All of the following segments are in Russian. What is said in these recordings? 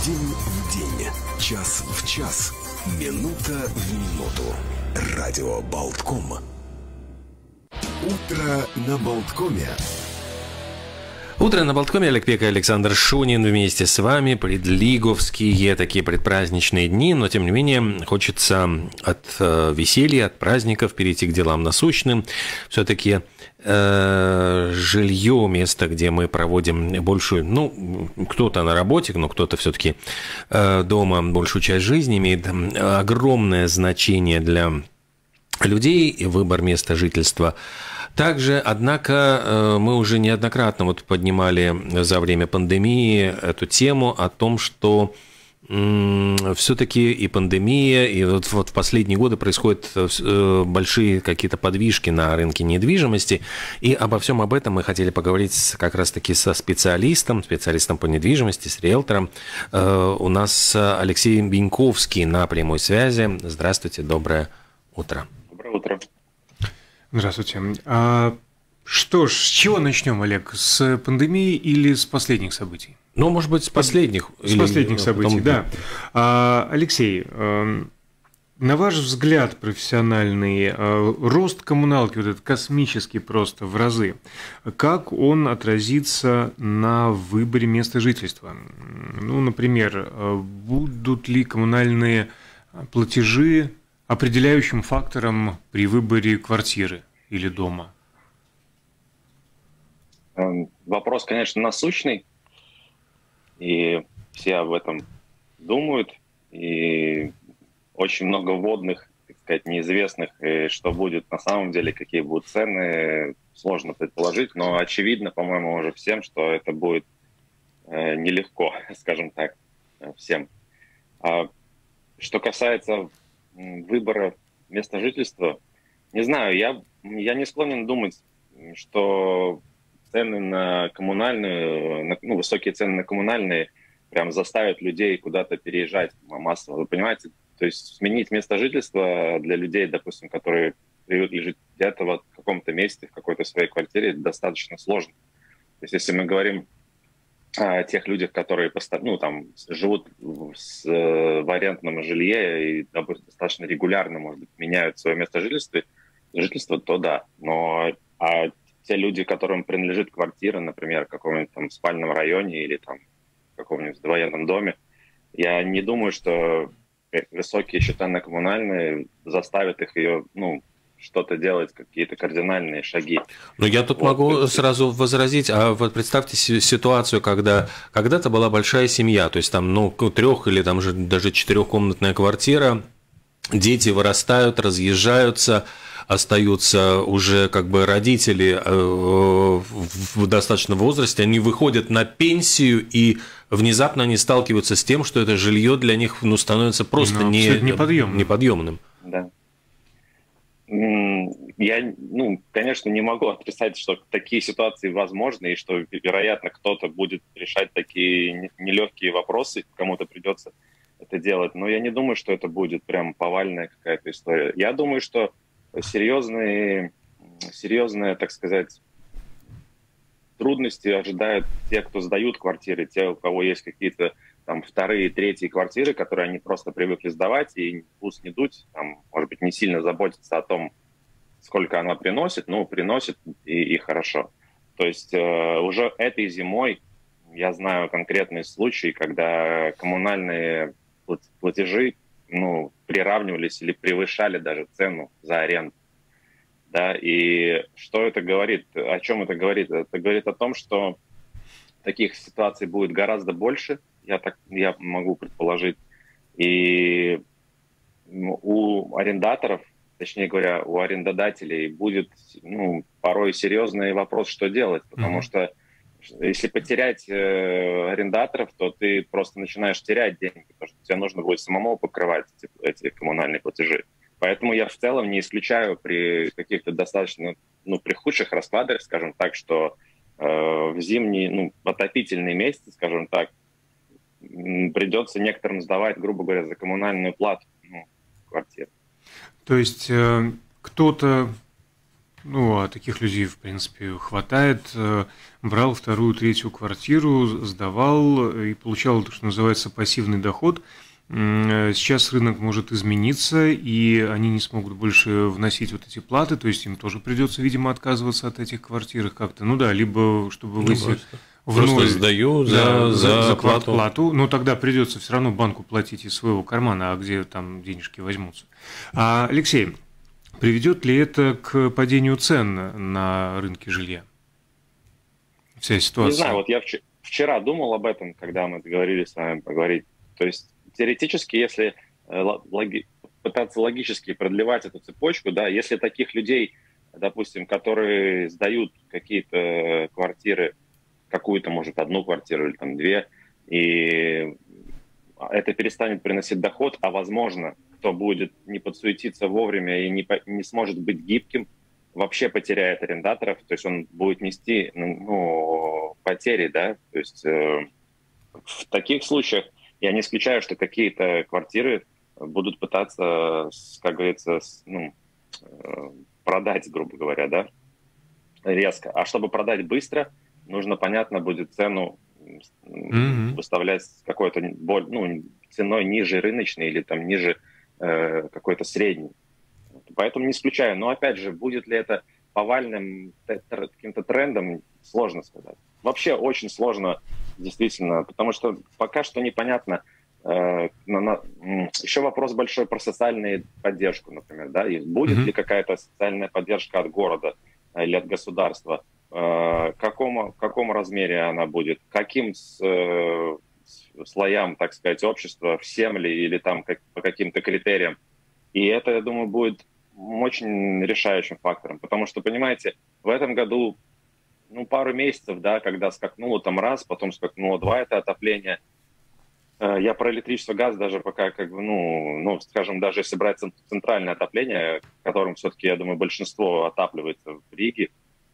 День в день, час в час, минута в минуту. Радио Болтком. Утро на Болткоме. Утро на Болткоме. Олег Пек и Александр Шунин вместе с вами. Предлиговские такие предпраздничные дни, но тем не менее хочется от веселья, от праздников перейти к делам насущным. Все-таки жилье, место, где мы проводим большую, кто-то на работе, но кто-то все-таки дома большую часть жизни, имеет огромное значение для людей и выбор места жительства. Также, однако, мы уже неоднократно поднимали за время пандемии эту тему о том, что все-таки и пандемия, и вот в последние годы происходят большие какие-то подвижки на рынке недвижимости, и обо всем об этом мы хотели поговорить как раз-таки со специалистом по недвижимости, с риэлтором. У нас Алексей Беньковский на прямой связи. Здравствуйте, доброе утро. Доброе утро. Здравствуйте. Что ж, с чего начнем, Олег? С пандемии или с последних событий? Может быть, с последних. С последних событий, да. Алексей, на ваш взгляд профессиональный, рост коммуналки, вот этот космический просто в разы, как он отразится на выборе места жительства? Например, будут ли коммунальные платежи определяющим фактором при выборе квартиры или дома? Вопрос, конечно, насущный, и все об этом думают, и очень много вводных, так сказать, неизвестных, и что будет на самом деле, какие будут цены, сложно предположить, но очевидно, по-моему, уже всем, что это будет нелегко, скажем так, всем. Что касается выбора места жительства, не знаю, я не склонен думать, что цены на коммунальную, высокие цены на коммунальные прям заставят людей куда-то переезжать массово. Вы понимаете? То есть сменить место жительства для людей, допустим, которые привыкли жить где-то в каком-то месте, в какой-то своей квартире, достаточно сложно. То есть если мы говорим о тех людях, которые живут в арендном жилье и достаточно регулярно, может быть, меняют свое место жительства, то да. Но те люди, которым принадлежит квартира, например, в каком-нибудь там спальном районе или там в каком-нибудь военном доме, я не думаю, что высокие счета на коммунальные заставят их что-то делать, какие-то кардинальные шаги. Но я тут могу сразу возразить, вот представьте ситуацию, когда когда-то была большая семья, то есть там, трех- или там же даже четырехкомнатная квартира, дети вырастают, разъезжаются, остаются уже родители в достаточном возрасте, они выходят на пенсию, и внезапно они сталкиваются с тем, что это жилье для них становится просто неподъемным. Да. Я, конечно, не могу отрицать, что такие ситуации возможны, и что, вероятно, кто-то будет решать такие нелегкие вопросы, кому-то придется это делать, но я не думаю, что это будет прям повальная какая-то история. Я думаю, что серьезные, так сказать, трудности ожидают те, кто сдают квартиры, те, у кого есть какие-то там вторые, третьи квартиры, которые они просто привыкли сдавать, и пусть не дуть, может быть, не сильно заботиться о том, сколько она приносит, приносит и хорошо. То есть уже этой зимой я знаю конкретные случаи, когда коммунальные платежи приравнивались или превышали даже цену за аренду. Да, и что это говорит? О чем это говорит? Это говорит о том, что таких ситуаций будет гораздо больше, я могу предположить. И у арендаторов, точнее говоря, у арендодателей будет порой серьезный вопрос, что делать. Потому что если потерять арендаторов, то ты просто начинаешь терять деньги, потому что тебе нужно будет самому покрывать эти коммунальные платежи. Поэтому я в целом не исключаю при каких-то достаточно, при худших раскладах, скажем так, что в зимний, отопительный месяц, скажем так, придется некоторым сдавать, грубо говоря, за коммунальную плату квартиру. То есть кто-то Ну, а таких людей, в принципе, хватает. Брал вторую, третью квартиру, сдавал и получал то, что называется пассивный доход. Сейчас рынок может измениться, и они не смогут больше вносить вот эти платы, то есть им тоже придется, видимо, отказываться от этих квартир как-то. Ну да, либо чтобы выйти в ноль. Просто сдаю за плату, но тогда придется все равно банку платить из своего кармана, а где там денежки возьмутся. Алексей, приведет ли это к падению цен на рынке жилья? Вся ситуация. Не знаю, вот я вчера думал об этом, когда мы договорились с вами поговорить. То есть теоретически, если пытаться логически продлевать эту цепочку, да, если таких людей, допустим, которые сдают какие-то квартиры, какую-то, может, одну квартиру или там две, и это перестанет приносить доход, а возможно, кто будет не подсуетиться вовремя и не сможет быть гибким, вообще потеряет арендаторов, то есть он будет нести потери, да, то есть в таких случаях я не исключаю, что какие-то квартиры будут пытаться, как говорится, продать, грубо говоря, да, резко. А чтобы продать быстро, нужно, понятно, будет цену выставлять с какой-то ценой ниже рыночной или там ниже какой-то средней. Поэтому не исключаю. Но, опять же, будет ли это повальным каким-то трендом, сложно сказать. Вообще очень сложно, действительно, потому что пока что непонятно. Еще вопрос большой про социальную поддержку, например. Да? И будет ли какая-то социальная поддержка от города или от государства? В каком размере она будет? Каким слоям, так сказать, общества, всем ли или там по каким-то критериям? И это, я думаю, будет очень решающим фактором. Потому что, понимаете, в этом году пару месяцев, да, когда скакнуло там раз, потом скакнуло два, это отопление. Я про электричество, газ даже пока, скажем, даже если брать центральное отопление, которым все-таки, я думаю, большинство отапливается в Риге,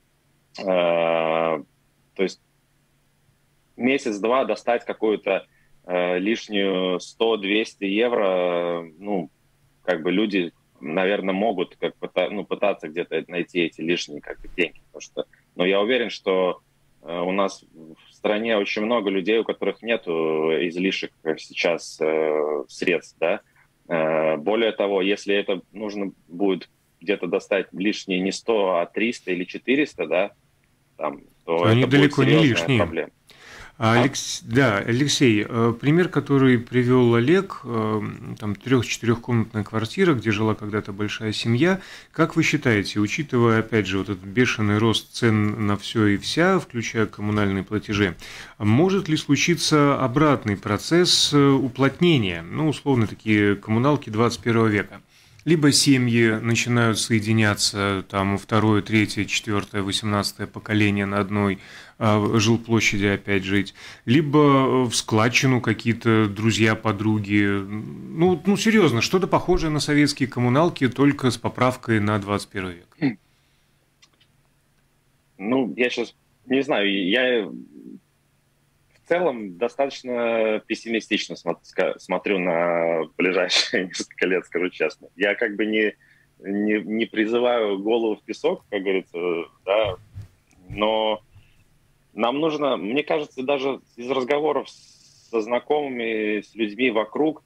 то есть месяц-два достать какую-то лишнюю 100-200 евро, люди, наверное, могут пытаться где-то найти эти лишние деньги. Потому что, я уверен, что у нас в стране очень много людей, у которых нет излишек сейчас средств. Да? Более того, если это нужно будет где-то достать лишние не 100, а 300 или 400, да, то они это далеко будет не серьезная лишние. проблема. Да, Алексей, пример, который привел Олег, там 3-4-комнатная квартира, где жила когда-то большая семья. Как вы считаете, учитывая, опять же, вот этот бешеный рост цен на все и вся, включая коммунальные платежи, может ли случиться обратный процесс уплотнения, условно такие коммуналки 21 века? Либо семьи начинают соединяться, там, 2-е, 3-е, 4-е, 18-е поколение на одной жилплощади опять жить, либо в складчину какие-то друзья, подруги. Серьезно, что-то похожее на советские коммуналки, только с поправкой на 21 век. Я сейчас не знаю, я в целом достаточно пессимистично смотрю на ближайшие несколько лет, скажу честно. Я не призываю голову в песок, как говорится, да, но нам нужно, мне кажется, даже из разговоров со знакомыми, с людьми вокруг,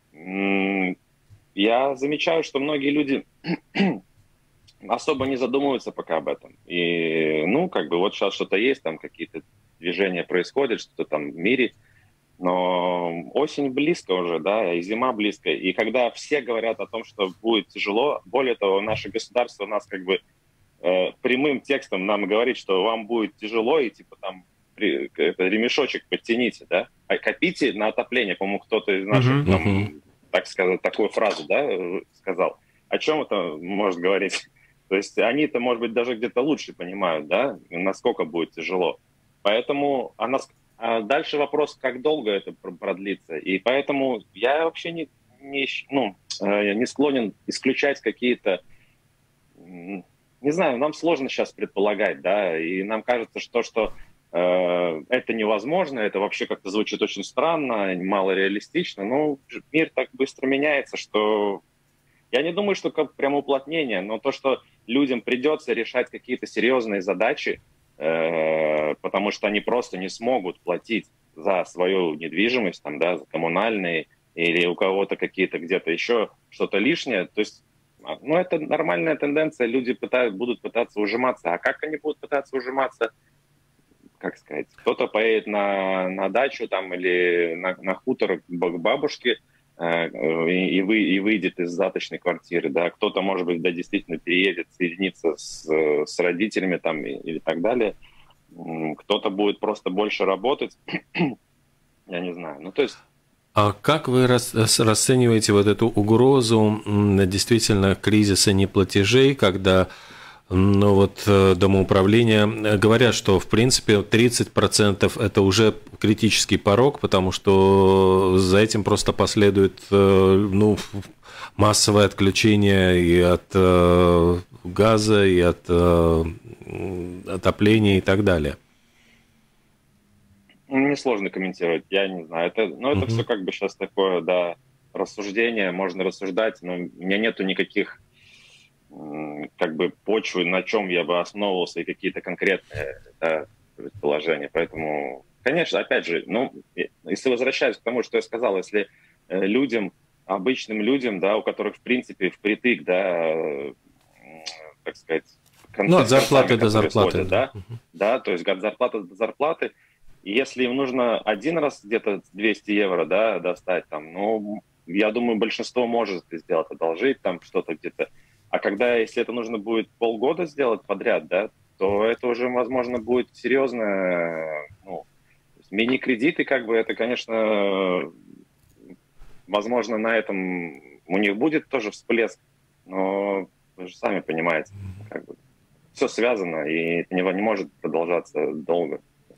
я замечаю, что многие люди особо не задумываются пока об этом. И, вот сейчас что-то есть, там какие-то движения происходят, что-то там в мире, но осень близко уже, да, и зима близко. И когда все говорят о том, что будет тяжело, более того, наше государство нас прямым текстом нам говорит, что вам будет тяжело, и ремешочек подтяните, да, а копите на отопление. По-моему, кто-то из наших, так сказать, такую фразу, да, сказал. О чем это может говорить? То есть они-то, может быть, даже где-то лучше понимают, да, насколько будет тяжело. Поэтому дальше вопрос, как долго это продлится. И поэтому я вообще не склонен исключать какие-то... Не знаю, нам сложно сейчас предполагать, да, и нам кажется, что это невозможно, это вообще как-то звучит очень странно, мало реалистично, но мир так быстро меняется, что Я не думаю, что как прям уплотнение, но то, что людям придется решать какие-то серьезные задачи, потому что они просто не смогут платить за свою недвижимость, там, да, за коммунальные, или у кого-то какие-то где-то еще что-то лишнее. То есть, ну, это нормальная тенденция, люди будут пытаться ужиматься. А как они будут пытаться ужиматься? Как сказать, кто-то поедет на дачу там или на хутор к бабушке и выйдет из заточной квартиры, да, кто-то, может быть, да, действительно переедет, соединиться с родителями там или так далее, кто-то будет просто больше работать, я не знаю, ну, то есть... А как вы расцениваете вот эту угрозу действительно кризиса неплатежей, когда домоуправления говорят, что в принципе 30% это уже критический порог, потому что за этим просто последует массовое отключение и от газа, и от отопления и так далее? Мне сложно комментировать, я не знаю. Это все как бы сейчас такое, да, рассуждение, можно рассуждать, но у меня нету никаких как бы почвы, на чем я бы основывался, и какие-то конкретные, да, предположения. Поэтому, конечно, опять же, если возвращаясь к тому, что я сказал, если обычным людям, да, у которых, в принципе, впритык, да, так сказать, от зарплаты до зарплаты. Сходят, да, то есть от зарплаты до зарплаты, и если им нужно один раз где-то 200 евро, да, достать, там, я думаю, большинство может это сделать, одолжить там что-то где-то. А если это нужно будет полгода сделать подряд, да, то это уже, возможно, будет серьезно, мини-кредиты, как бы, это, конечно, возможно, на этом у них будет тоже всплеск, но вы же сами понимаете, как бы, все связано, и это не может продолжаться долго.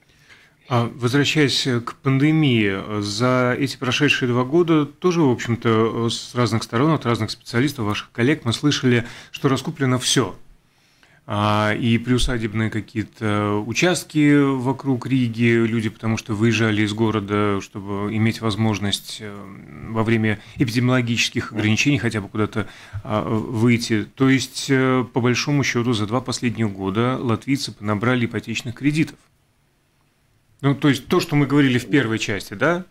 Возвращаясь к пандемии, за эти прошедшие 2 года тоже, в общем-то, с разных сторон, от разных специалистов, ваших коллег, мы слышали, что раскуплено все. И приусадебные какие-то участки вокруг Риги, люди, потому что выезжали из города, чтобы иметь возможность во время эпидемиологических ограничений хотя бы куда-то выйти. То есть, по большому счету, за 2 последних года латвийцы понабрали ипотечных кредитов. Ну, то есть то, что мы говорили в первой части, да?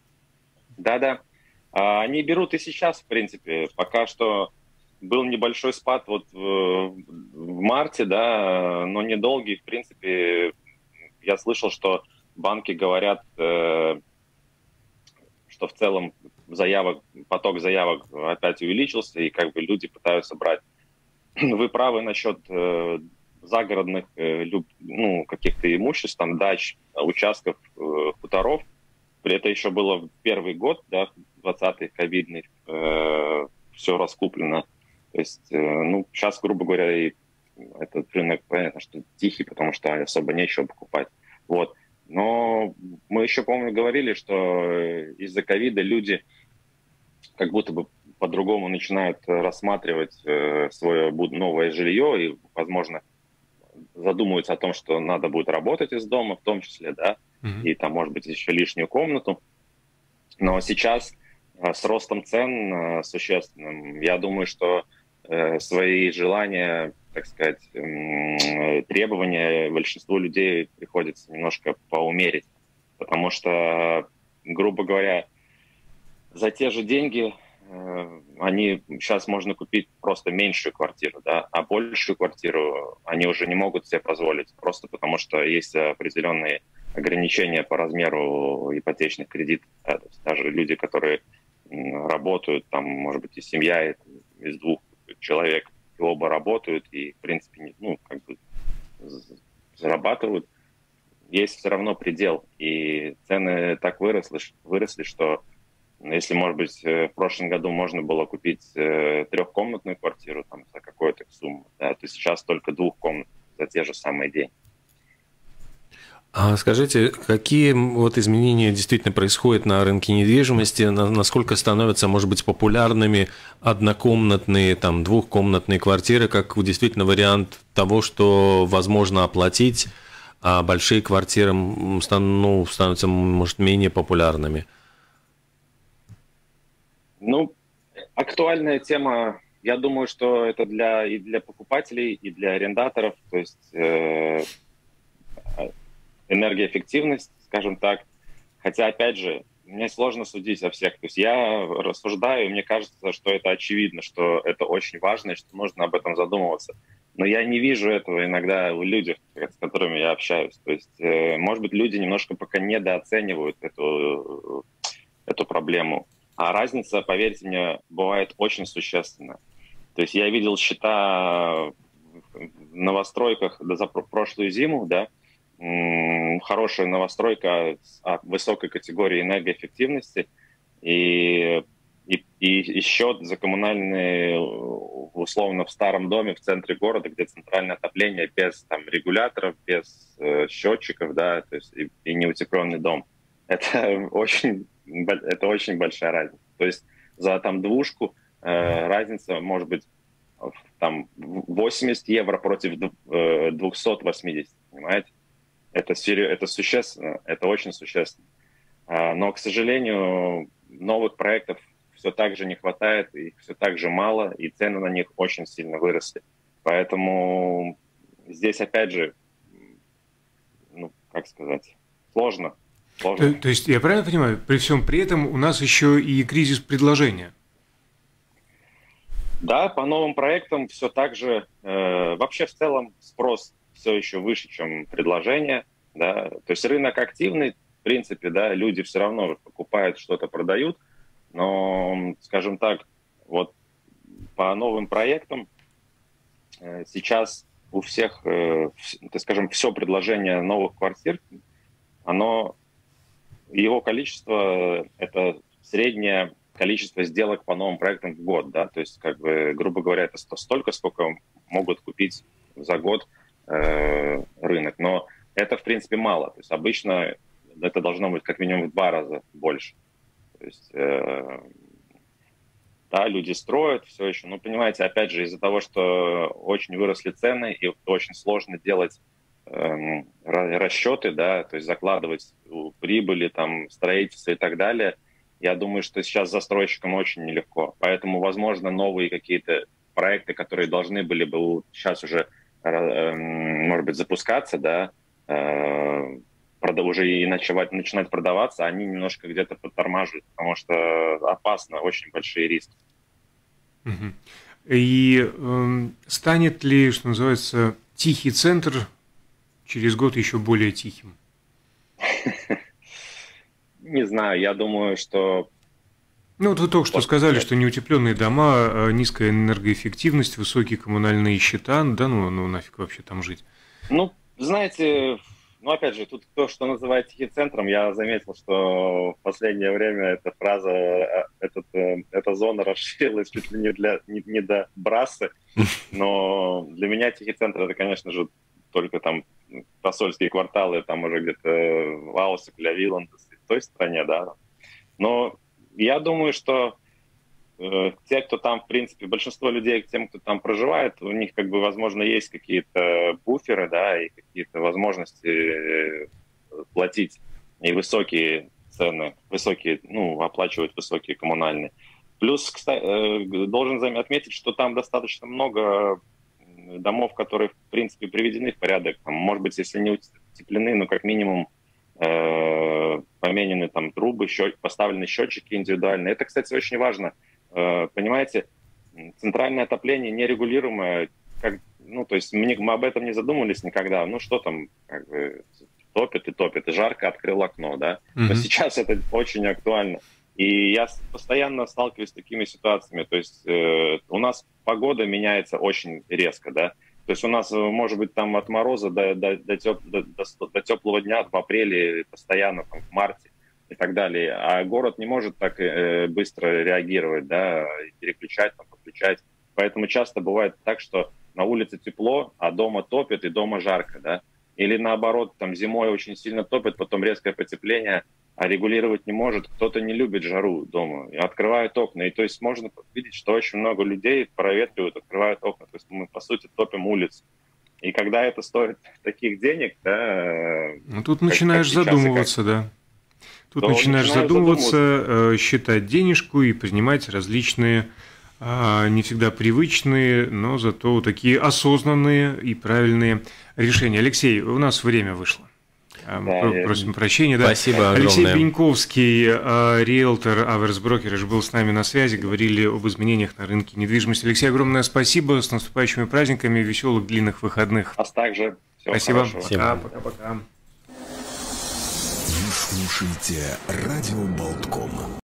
Да. Они берут и сейчас, в принципе. Пока что был небольшой спад вот в марте, да, но недолгий. В принципе, я слышал, что банки говорят, что в целом поток заявок опять увеличился, и как бы люди пытаются брать. Вы правы насчет загородных каких-то имуществ, там, дач, участков, хуторов. Это еще было в первый год, да, 20-й, ковидный, все раскуплено. То есть, сейчас, грубо говоря, и этот рынок, понятно, что тихий, потому что особо нечего покупать. Вот. Но мы еще, по-моему, говорили, что из-за ковида люди как будто бы по-другому начинают рассматривать свое новое жилье и, возможно, задумываются о том, что надо будет работать из дома, в том числе, да, и там, может быть, еще лишнюю комнату. Но сейчас с ростом цен существенным, я думаю, что свои желания, так сказать, требования большинству людей приходится немножко поумерить, потому что, грубо говоря, за те же деньги сейчас можно купить просто меньшую квартиру, да, а большую квартиру они уже не могут себе позволить, просто потому что есть определенные ограничения по размеру ипотечных кредитов. Да, то есть даже люди, которые работают, там, может быть, и семья из 2 человек, и оба работают, и, в принципе, зарабатывают, есть все равно предел. И цены так выросли, что если, может быть, в прошлом году можно было купить 3-комнатную квартиру там, за какую-то сумму, да, то сейчас только 2 комнат за те же самые деньги. А скажите, какие вот изменения действительно происходят на рынке недвижимости, насколько становятся, может быть, популярными однокомнатные, там, 2-комнатные квартиры, как действительно вариант того, что возможно оплатить, а большие квартиры становятся, может, менее популярными? Актуальная тема я думаю, что это и для покупателей, и для арендаторов, то есть энергоэффективность, скажем так. Хотя, опять же, мне сложно судить о всех. То есть я рассуждаю, и мне кажется, что это очевидно, что это очень важно, и что нужно об этом задумываться. Но я не вижу этого иногда у людей, с которыми я общаюсь. То есть, может быть, люди немножко пока недооценивают эту проблему. А разница, поверьте мне, бывает очень существенная. То есть я видел счета в новостройках за прошлую зиму, да, хорошая новостройка высокой категории энергоэффективности и счет за коммунальные, условно, в старом доме в центре города, где центральное отопление без там регуляторов, без счетчиков, да, то есть и неутепленный дом. Это очень большая разница. То есть за там двушку разница может быть там 80 евро против 280, понимаете? Это существенно, это очень существенно. Но, к сожалению, новых проектов все так же не хватает, их все так же мало, и цены на них очень сильно выросли. Поэтому здесь, опять же, как сказать, сложно. То есть, я правильно понимаю, при всем при этом у нас еще и кризис предложения? Да, по новым проектам все так же. Вообще, в целом, спрос все еще выше, чем предложение. Да? То есть рынок активный, в принципе, да, люди все равно покупают, что-то продают. Но, скажем так, вот по новым проектам сейчас у всех, так скажем, все предложение новых квартир, его количество – это среднее количество сделок по новым проектам в год, да, то есть, как бы, грубо говоря, это столько, сколько могут купить за год рынок, но это, в принципе, мало, то есть обычно это должно быть как минимум в 2 раза больше, то есть, да, люди строят все еще, но, понимаете, опять же, из-за того, что очень выросли цены и очень сложно делать расчеты, да, то есть закладывать прибыли, там, строительство и так далее, я думаю, что сейчас застройщикам очень нелегко. Поэтому, возможно, новые какие-то проекты, которые должны были бы сейчас уже, может быть, запускаться, да, уже и начинать продаваться, они немножко где-то подтормаживают, потому что опасно, очень большие риски. И станет ли, что называется, тихий центр через год еще более тихим? Не знаю, я думаю, что... Ну, вот вы только что сказали, что неутепленные дома, низкая энергоэффективность, высокие коммунальные счета, да ну нафиг вообще там жить? Ну, знаете, опять же, тут то, что называют тихим центром, я заметил, что в последнее время эта фраза, эта зона расширилась чуть ли не до Брассы, но для меня тихий центр это, конечно же, только там посольские кварталы, там уже где-то в Аусах, Виландес, в той стране, да. Но я думаю, что те, кто там, в принципе, большинство людей, тем, кто там проживает, у них, как бы, возможно, есть какие-то буферы, да, и какие-то возможности платить и высокие цены, оплачивать высокие коммунальные. Плюс, кстати, должен отметить, что там достаточно много домов, которые, в принципе, приведены в порядок. Там, может быть, если не утеплены, но как минимум поменены там трубы, поставлены счетчики индивидуальные. Это, кстати, очень важно. Понимаете, центральное отопление нерегулируемое, то есть мы об этом не задумывались никогда. Ну что там, как бы, топит, и жарко, открыл окно, да. Но сейчас это очень актуально. И я постоянно сталкиваюсь с такими ситуациями. То есть у нас погода меняется очень резко, да. То есть у нас может быть там от мороза до теплого дня в апреле, постоянно там, в марте и так далее. А город не может так быстро реагировать, да, переключать, подключать. Поэтому часто бывает так, что на улице тепло, а дома топит и дома жарко, да. Или наоборот, там зимой очень сильно топит, потом резкое потепление, а регулировать не может. Кто-то не любит жару дома и открывает окна. И то есть можно видеть, что очень много людей проветривают, открывают окна. То есть мы, по сути, топим улицу. И когда это стоит таких денег, да... Ну, тут начинаешь задумываться, да. Тут начинаешь задумываться, считать денежку и принимать различные не всегда привычные, но зато такие осознанные и правильные решения. Алексей, у нас время вышло. Просим прощения. Да. Спасибо огромное. Алексей Беньковский, риэлтор Аверс Брокеридж, был с нами на связи. Говорили об изменениях на рынке недвижимости. Алексей, огромное спасибо. С наступающими праздниками. Веселых длинных выходных. Вас также. Всего спасибо. хорошего. Пока-пока. Вы слушаете радио Болтком.